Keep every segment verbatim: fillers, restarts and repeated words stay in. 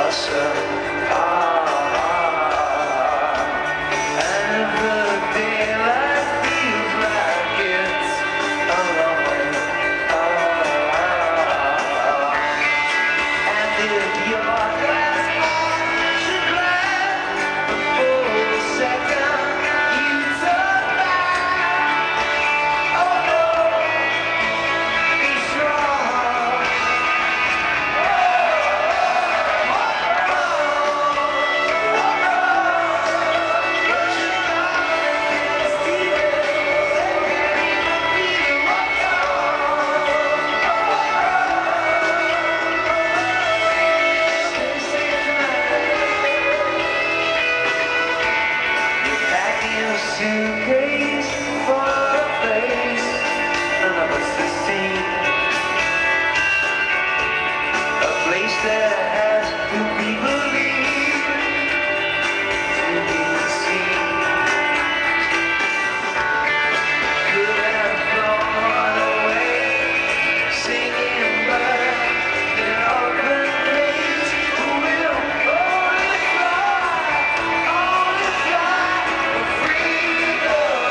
Suitcase for a place none of us have seen, a place that has to be believed to be seen. Could have flown away singing birds in open place. We'll only fly, only fly for freedom.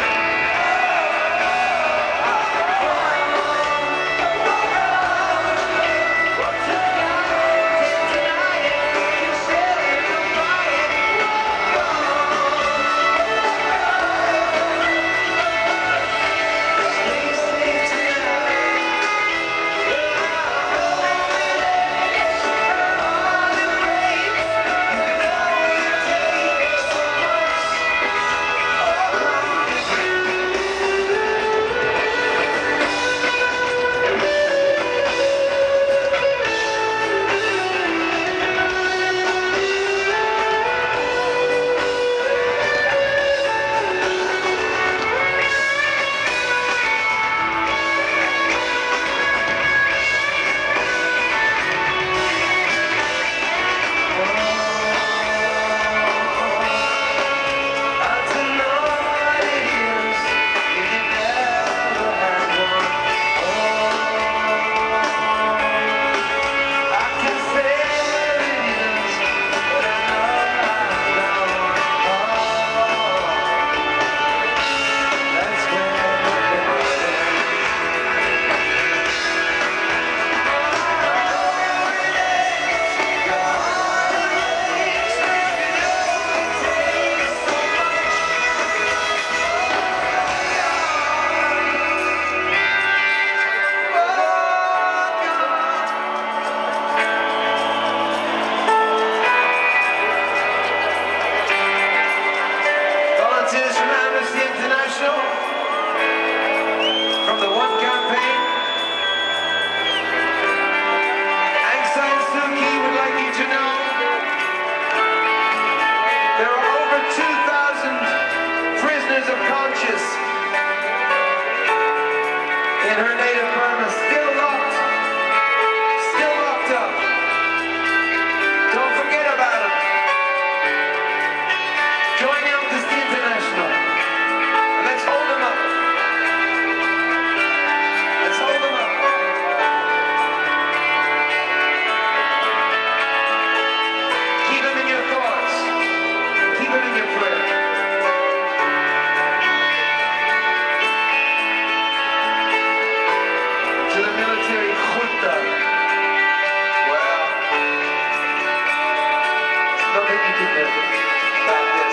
Volunteers from Amnesty International, from the One Campaign. Aung San Suu Kyi would like you to know there are over two thousand prisoners of conscience in her native Burma, still locked, still locked up. Don't forget about them. Join Amnesty International. And let's hold them up. Let's hold them up. Keep them in your thoughts. Keep them in your prayer. To the military junta. Well, there's nothing you can do about this.